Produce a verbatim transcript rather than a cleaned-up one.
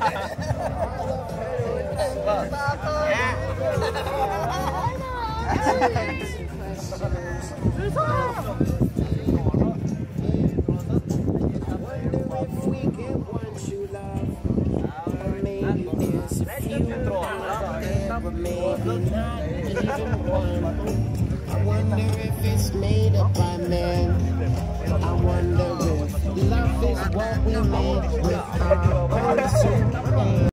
I wonder if it's made up by man. I wonder if love is what we made with our person.